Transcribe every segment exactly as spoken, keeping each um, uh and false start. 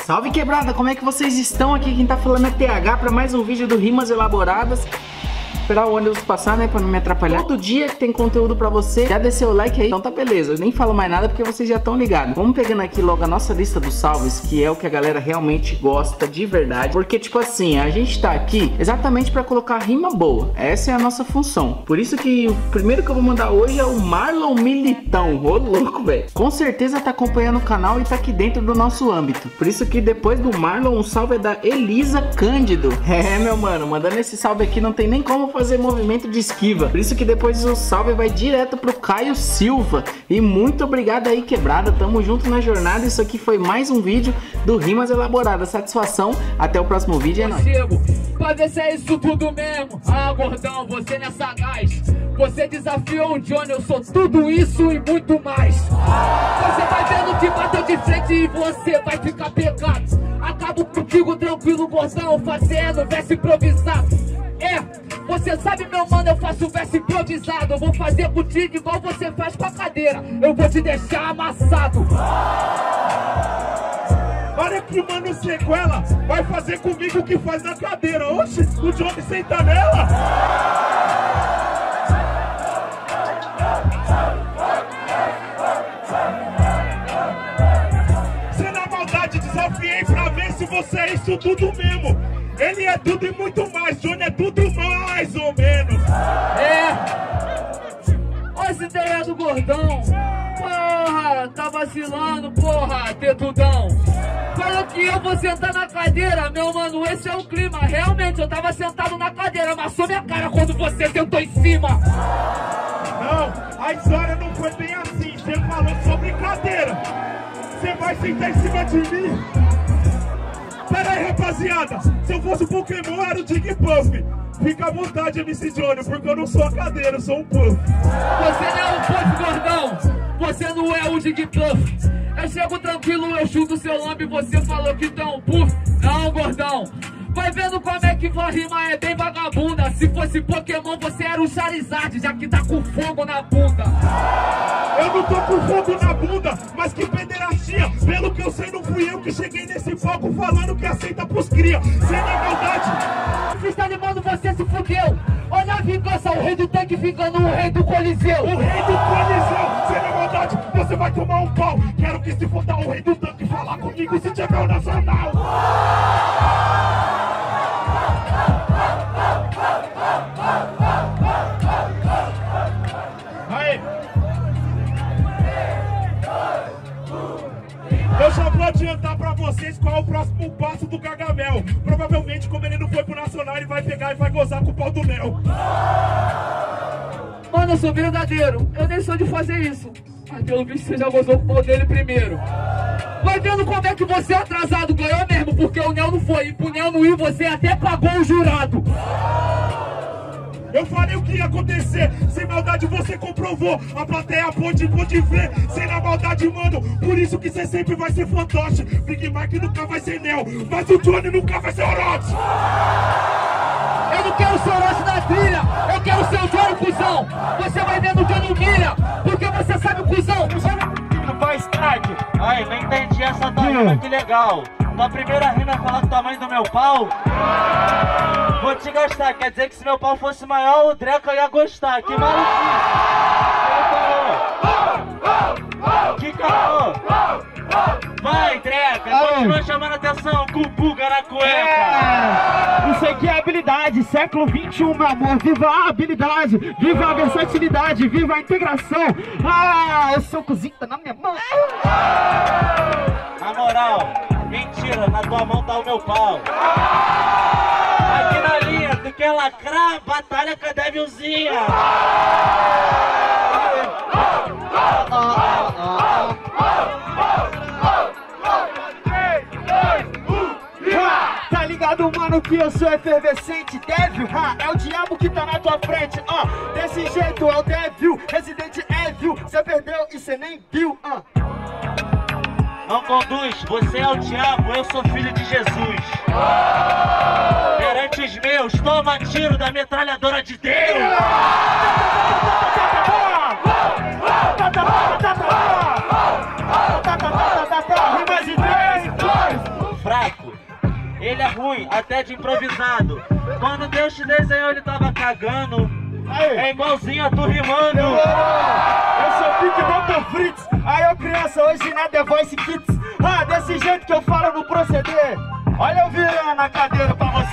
Salve quebrada, como é que vocês estão? Aqui quem tá falando é T H para mais um vídeo do Rimas Elaboradas. Esperar o ônibus passar, né, pra não me atrapalhar. Todo dia que tem conteúdo pra você. Já desceu o like aí? Então tá beleza, eu nem falo mais nada porque vocês já estão ligados. Vamos pegando aqui logo a nossa lista dos salves, que é o que a galera realmente gosta de verdade. Porque tipo assim, a gente tá aqui exatamente pra colocar rima boa. Essa é a nossa função. Por isso que o primeiro que eu vou mandar hoje é o Marlon Militão. Ô louco, velho. Com certeza tá acompanhando o canal e tá aqui dentro do nosso âmbito. Por isso que depois do Marlon, um salve é da Elisa Cândido. É, meu mano, mandando esse salve aqui não tem nem como fazer movimento de esquiva. Por isso que depois o salve vai direto pro Caio Silva. E muito obrigado aí, quebrada. Tamo junto na jornada. Isso aqui foi mais um vídeo do Rimas Elaboradas. Satisfação. Até o próximo vídeo. É nóis. Pra ver se é isso tudo mesmo. Ah, gordão, você não é sagaz. Você desafiou o Johnny, eu sou tudo isso e muito mais. Você vai vendo que bateu de frente e você vai ficar pegado. Acabo contigo tranquilo, gordão, fazendo verso improvisado. É, você sabe, meu mano, eu faço verso improvisado. Eu vou fazer contigo igual você faz com a cadeira. Eu vou te deixar amassado. Olha que mano sequela, vai fazer comigo o que faz na cadeira. Oxe, o Johnny senta nela. Cê na maldade desafiei pra ver se você é isso tudo mesmo. Ele é tudo e muito mais, Johnny é tudo mais ou menos. É, olha essa ideia do gordão. Porra, tá vacilando, porra, tetudão. Falou que eu vou sentar na cadeira, meu mano, esse é o clima. Realmente, eu tava sentado na cadeira, amassou minha cara quando você sentou em cima. Não, a história não foi bem assim, você falou sobre cadeira. Você vai sentar em cima de mim? Pera aí, rapaziada, se eu fosse um Pokémon era o Jigglypuff. Fica à vontade, M C Johnny, porque eu não sou a cadeira, eu sou um Puff. Você não é um Puff, gordão, você não é o Jigglypuff. Eu chego tranquilo, eu chuto seu lambe e você falou que tá um Puff. Não, gordão, vai vendo como é que a rima é bem vagabunda. Se fosse Pokémon você era o Charizard, já que tá com fogo na bunda. Eu não tô com fogo na bunda, mas que pederastia. Pelo que eu sei, não fui eu que cheguei nesse palco falando que aceita pros cria. Sem na maldade. Se está animando, você se fudeu. Olha a vingança, o rei do tanque ficando o rei do coliseu. O rei do coliseu, sem na maldade, você vai tomar um pau. Quero que se foda o rei do tanque falar comigo se tiver o nacional. Aí. Eu já vou adiantar pra vocês qual é o próximo passo do Gargamel. Provavelmente, como ele não foi pro Nacional, ele vai pegar e vai gozar com o pau do Nel. Mano, eu sou verdadeiro, eu nem sou de fazer isso. Mas pelo visto você já gozou com o pau dele primeiro. Vai vendo como é que você é atrasado, ganhou mesmo, porque o Nel não foi. E pro Nel não ir, você até pagou o jurado. Eu falei o que ia acontecer, sem maldade você comprovou. A plateia pode, pode ver, sem na maldade, mano. Por isso que você sempre vai ser fantoche. Big Mike nunca vai ser Nel, mas o Johnny nunca vai ser Orochi. Eu não quero ser Orochi na trilha, eu quero ser o Johnny, cuzão. Você vai vendo que eu não mira, porque você sabe o cuzão. Faz tarde. Ai, não entendi essa tua rima, que legal. Tua primeira rima é falar do tamanho do meu pau. Vou te gastar, quer dizer que se meu pau fosse maior, o Dreca ia gostar. Que maluquice. Que caô. Vai, Dreca, continua chamando atenção com o Buga na cueca. É, isso aqui é habilidade, século vinte e um, meu amor. Viva a habilidade, viva a versatilidade, viva a integração. Ah, eu sou cozinho, tá na minha mão. Na moral, mentira, na tua mão tá o meu pau. Aqui na linha, tu quer lacrar? Batalha com a Devilzinha. Tá ligado, mano, que eu sou efervescente. Devil, ha, é o diabo que tá na tua frente. Ó, uh, desse jeito é o Devil, Resident Evil. Cê perdeu e cê nem viu. Uh. Não conduz, você é o diabo, eu sou filho de Jesus. Perante os meus, toma tiro da metralhadora de Deus. ele é ruim, até de improvisado. Quando Deus te desenhou, ele tava cagando. É igualzinho a tu rimando. Demorou. Eu sou Pique Motor Fritz. Aí eu criança, hoje nada é Voice Kids. Ah, desse jeito que eu falo no proceder. Olha eu virando na cadeira pra você.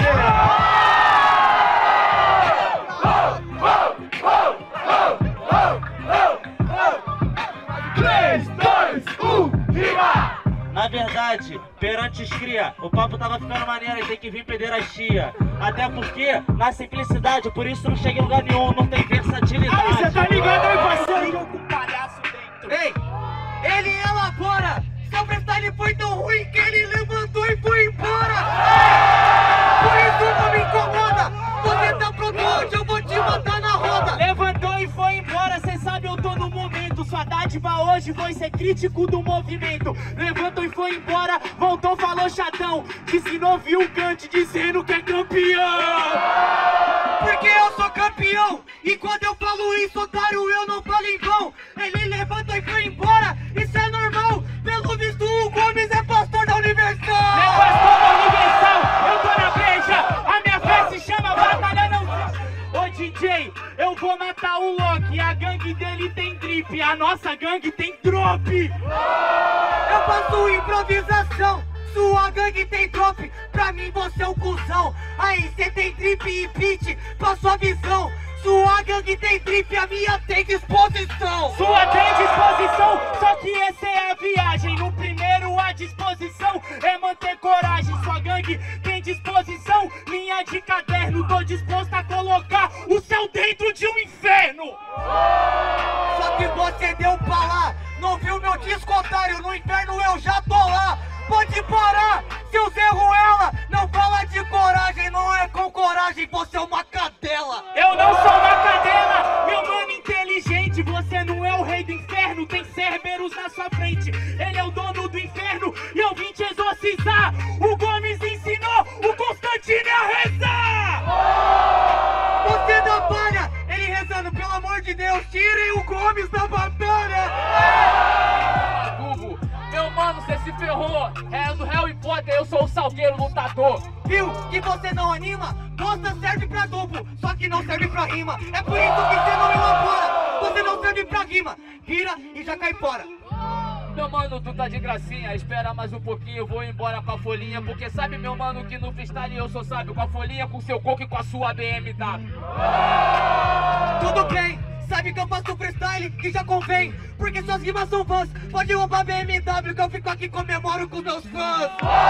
três, dois, um, rima! Na verdade, perante os cria, o papo tava ficando maneiro e tem que vir pederastia. Até porque, na simplicidade, por isso não chega em lugar nenhum, não tem versatilidade. Aí cê tá ligado aí, parceiro? Com um palhaço dentro. Ei, ele elabora. Seu freestyle foi tão ruim que ele levantou e foi embora. Por isso não me incomoda. Você tá pronto hoje, eu vou te matar na roda. Levantou e foi embora, cê sabe eu tô no momento. Sua dádiva hoje foi ser crítico do movimento. Levantou e foi embora, voltou, falou chatão. Disse que não ouviu o Gant dizendo que é campeão. Porque eu sou campeão. E quando eu falo isso, otário, eu não falo em vão. Ele levantou e foi embora, isso é normal. Pelo visto o Gomes é pastor da Universal. É pastor da Universal, eu tô na breja. A minha fé se chama Batalha Não. Ô D J, eu vou matar o Loki. A gangue dele tem drip, a nossa gangue tem drop. Eu faço improvisação, sua gangue tem drop. Pra mim você é um cuzão. Aí cê tem drip e beat pra sua visão. Sua gangue tem drip, a minha tem disposição. Sua tem disposição, só que essa é a viagem. No primeiro a disposição é manter coragem. Sua gangue tem disposição, linha de caderno. Tô disposto a colocar o céu dentro de um inferno. Só que você deu pra lá, não viu meu disco, otário? No inferno eu já tô lá. Pode parar, seu Zé Ruela. Não fala de coragem, não é com coragem, você é uma cadela. Eu não sou uma cadela, meu mano inteligente. Você não é o rei do inferno, tem Cerberus na sua frente. Ele é o dono do inferno e eu vim te exorcizar. O Gomes ensinou o Constantino a rezar. Você da palha, ele rezando, pelo amor de Deus, tirem o Gomes da batalha. Google, meu mano, você se ferrou. É do Harry Potter, eu sou o salgueiro lutador. Viu que você não anima? Bosta serve pra duplo, só que não serve pra rima. É por isso que você não elabora. Você não serve pra rima. Vira e já cai fora. Meu mano, tu tá de gracinha, espera mais um pouquinho, eu vou embora com a folhinha. Porque sabe, meu mano, que no freestyle eu sou sábio. Com a folhinha, com seu coco e com a sua B M W. Tudo bem, sabe que eu faço freestyle que já convém. Porque suas rimas são fãs, pode roubar B M W que eu fico aqui e comemoro com meus fãs.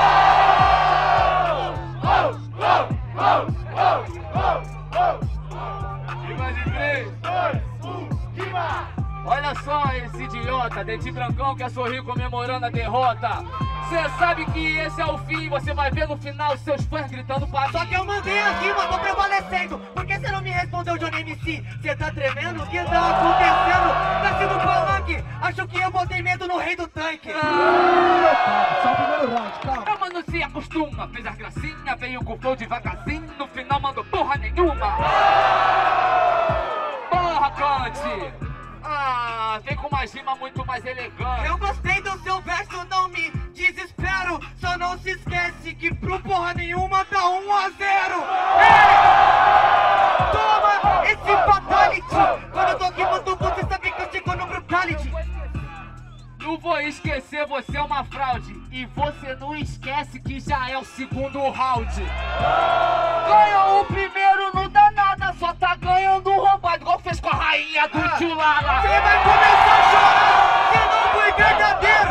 Rima de três, dois, um, rima! Olha só esse idiota, dente brancão quer sorrir comemorando a derrota. Cê sabe que esse é o fim, você vai ver no final seus fãs gritando pra mim. Só que eu mandei a rima, tô prevalecendo. Por que você não me respondeu, Johnny M C? Cê tá tremendo? O que tá acontecendo? Nasci no palanque, acho que eu botei medo no rei do tanque. Ah. Só o primeiro round, calma. Meu mano se acostuma, fez as gracinhas, veio com flow devagarzinho, no final mandou porra nenhuma. Porra, Cante! Ah, vem com uma rima muito mais elegante. Eu gostei do seu verso, não me desespero. Só não se esquece que pro porra nenhuma dá um a zero. Ei! Toma esse fatality. Quando eu tô rimando, você sabe que eu chego no brutality. Não vou esquecer, você é uma fraude. E você não esquece que já é o segundo round. Ganhou o primeiro, não dá nada, só tá ganhando roubado, igual fez com a rainha do ah, tio Lala. Você vai começar a chorar, você não foi verdadeiro.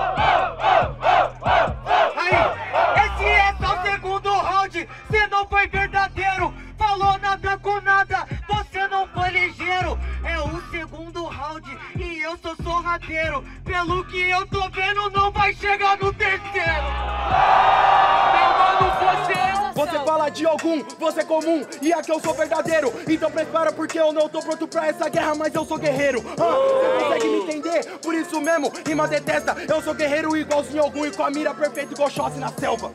Aí, esse é só o segundo round, você não foi verdadeiro. Falou nada com nada, você não foi ligeiro. É o segundo round e eu sou sorrateiro. Pelo que eu tô vendo, não vai chegar no terceiro. Meu mano, você é um... Você fala de algum, você é comum, e aqui eu sou verdadeiro. Então prepara porque eu não tô pronto pra essa guerra, mas eu sou guerreiro. ah, Você consegue me entender? Por isso mesmo, rima detesta. Eu sou guerreiro igualzinho algum e com a mira perfeita igual Chossi na selva.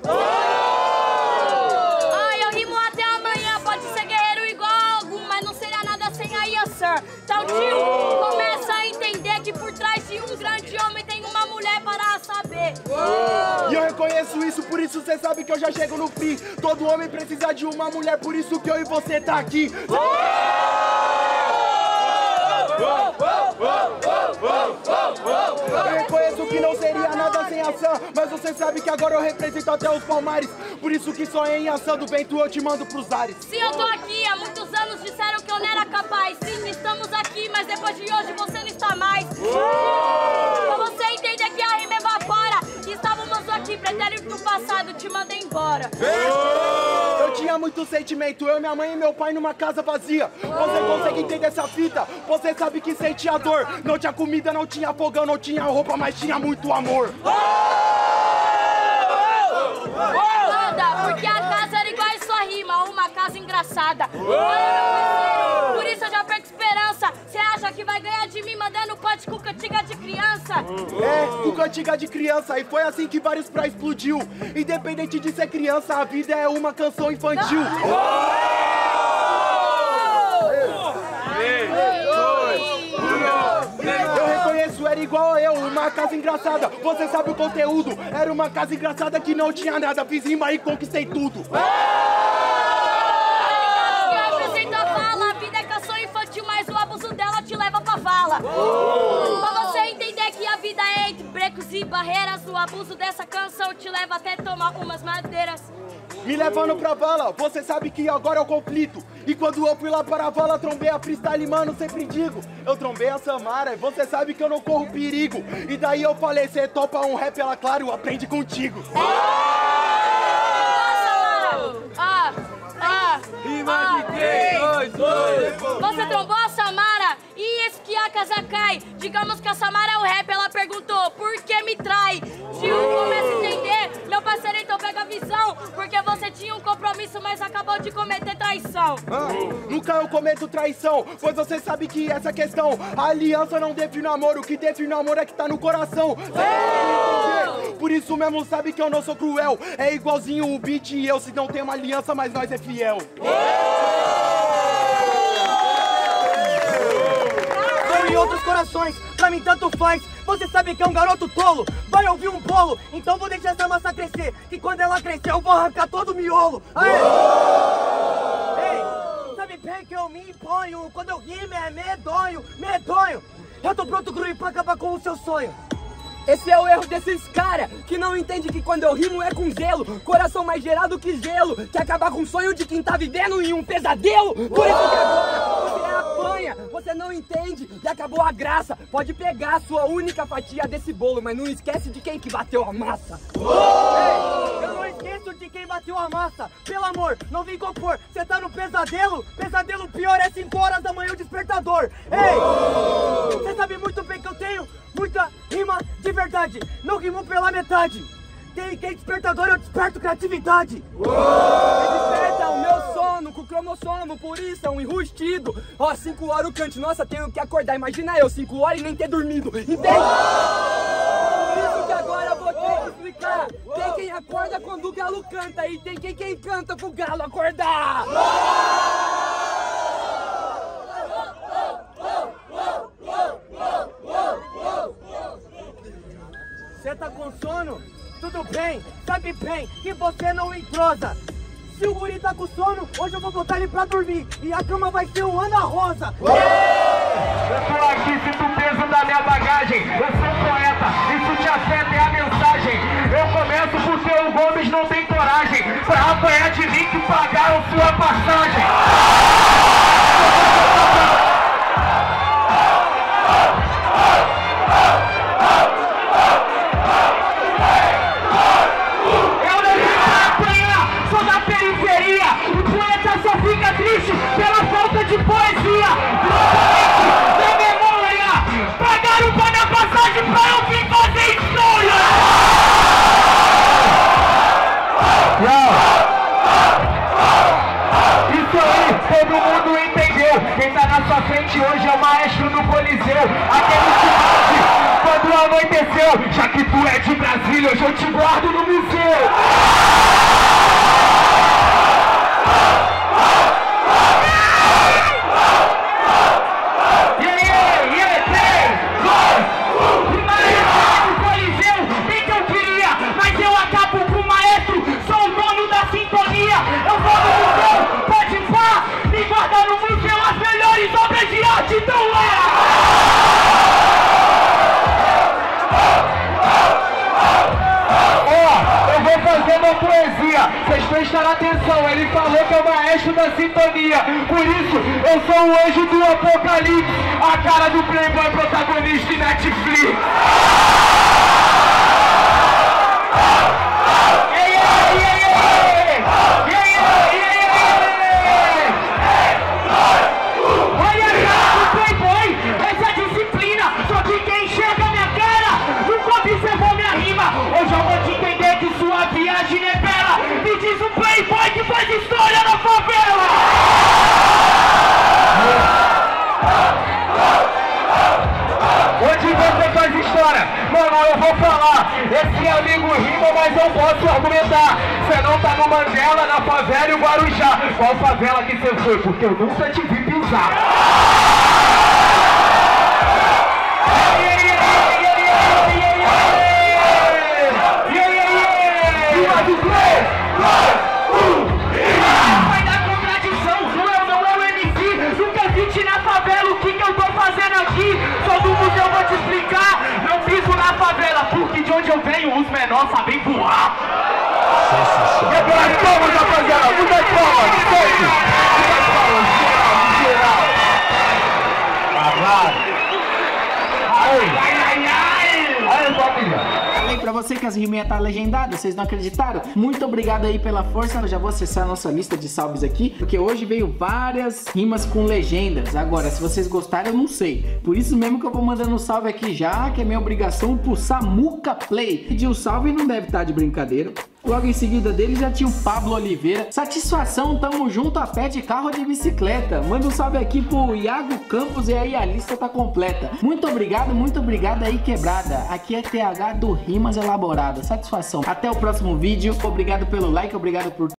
Ai, eu rimo até amanhã, pode ser guerreiro igual algum, mas não seria nada sem a Yassir. Então, tio, começa a entender que por trás de um grande homem tem uma mulher para saber. saber. E eu reconheço isso, por isso cê sabe que eu já chego no fim. Todo homem precisa de uma mulher, por isso que eu e você tá aqui. Eu reconheço que não seria nada sem ação, mas você sabe que agora eu represento até os palmares. Por isso que só em ação do vento eu te mando pros ares. Sim, eu tô aqui, há muitos anos disseram que eu não era capaz. Sim, estamos aqui, mas depois de hoje você não está mais. Pra você entender que a rima evapora, estávamos aqui, pretérito do passado, te mandei embora. Eu tinha muito sentimento, eu, minha mãe e meu pai numa casa vazia. Você consegue entender essa fita? Você sabe que sentia dor. Não tinha comida, não tinha fogão, não tinha roupa, mas tinha muito amor. Nada, porque a casa era igual a sua rima, uma casa engraçada. Olha, meu parceiro, por isso eu já perco esperança. Você acha que vai ganhar de mim mandando pote com cantiga de criança? É, com cantiga de criança, e foi assim que vários pra explodiu. Independente de ser criança, a vida é uma canção infantil. Eu reconheço, era igual a eu, uma casa engraçada. Você sabe o conteúdo, era uma casa engraçada que não tinha nada. Fiz rima e conquistei tudo. A vida é canção infantil, mas o abuso dela te leva pra vala. Pra você entender que a vida é entre brecos e barreiras, o abuso dessa canção te leva até tomar umas madeiras. Me levando pra vala, você sabe que agora é o conflito. E quando eu fui lá para a vala, trombei a freestyle, mano, sempre digo. Eu trombei a Samara, e você sabe que eu não corro perigo. E daí eu falei, cê topa um rap, ela, claro, aprende contigo. Ah, ah, Rima de três, dois, dois. Você trombou a Samara e esse que a casa cai. Digamos que a Samara é o rap, ela perguntou, por que me trai? Se eu começo a entender, meu parceiro, então pega a visão. Porque você tinha um compromisso, mas acabou de cometer traição. Ah, nunca eu cometo traição, pois você sabe que essa questão, a aliança não define o amor, o que define o amor é que tá no coração. Por isso mesmo sabe que eu não sou cruel. É igualzinho o beat e eu, se não tem uma aliança, mas nós é fiel. Em outros corações, pra mim tanto faz. Você sabe que é um garoto tolo, vai ouvir um bolo. Então vou deixar essa massa crescer, que quando ela crescer eu vou arrancar todo o miolo. Aê! Ei, sabe bem que eu me imponho. Quando eu rimo é medonho, medonho. Eu tô pronto, Grui, pra acabar com o seu sonho. Esse é o erro desses cara que não entende que quando eu rimo é com zelo. Coração mais gerado que gelo, que acabar com o sonho de quem tá vivendo em um pesadelo. Por isso que agora você apanha, você não entende e acabou a graça. Pode pegar a sua única fatia desse bolo, mas não esquece de quem que bateu a massa. Ei, eu não esqueço de quem bateu a massa. Pelo amor, não vem compor, você tá no pesadelo. Pesadelo pior é cinco horas da manhã o despertador. Ei, você sabe muito bem que eu tenho muita rima de verdade, não rimo pela metade. Tem quem despertador, eu desperto criatividade. Uou! Desperta o meu sono com cromossomo, por isso é um enrustido. Ó, cinco horas o cante, nossa, tenho que acordar. Imagina eu, cinco horas e nem ter dormido, entende? Por isso que agora eu vou ter que explicar. Tem quem acorda quando o galo canta e tem quem, quem canta pro galo acordar. Você tá com sono? Tudo bem, sabe bem que você não entrosa. Se o guri tá com sono, hoje eu vou botar ele pra dormir e a cama vai ser um Ana Rosa. Eu tô aqui, sinto o peso da minha bagagem. Eu sou poeta, isso te afeta, é a mensagem. Eu começo porque o Gomes não tem coragem pra apanhar de mim que pagaram sua passagem. Pela falta de poesia, na memória, pagaram para a passagem pra eu vir fazer história. Isso aí, todo mundo entendeu. Quem tá na sua frente hoje é o maestro do Coliseu. Aquele que bate quando anoiteceu. Já que tu é de Brasília, hoje eu te guardo no museu. Tem que eu prestar atenção, ele falou que é o maestro da sintonia. Por isso, eu sou o anjo do apocalipse, a cara do playboy protagonista em Netflix. Hoje eu vou te entender que sua viagem é bela. Me diz um playboy que faz história na favela. Onde você faz história? Mano, eu vou falar. Esse amigo rima, mas eu posso argumentar. Você não tá no Mandela, na favela e o Guarujá. Qual favela que você foi? Porque eu nunca te vi pisar. Vai dar contradição, não é, não é o M C. Nunca vi te na favela, o que que eu tô fazendo aqui? Só do museu eu vou te explicar. Não piso na favela, porque de onde eu venho os menores sabem voar. Muitas palmas, rapaziada, muitas palmas, sempre. Muitas palmas, geral, geral. Ai, ai, ai, ai. Ai, família. Pra você que as riminhas tá legendadas, vocês não acreditaram? Muito obrigado aí pela força. Eu já vou acessar a nossa lista de salves aqui, porque hoje veio várias rimas com legendas. Agora, se vocês gostaram, eu não sei. Por isso mesmo que eu vou mandando um salve aqui já, que é minha obrigação pro Samuca Play. Pediu um salve e não deve estar de brincadeira. Logo em seguida dele já tinha o Pablo Oliveira. Satisfação, tamo junto a pé de carro ou de bicicleta. Manda um salve aqui pro Iago Campos e aí a lista tá completa. Muito obrigado, muito obrigado aí, quebrada. Aqui é T H do Rimas Elaboradas. Satisfação. Até o próximo vídeo. Obrigado pelo like, obrigado por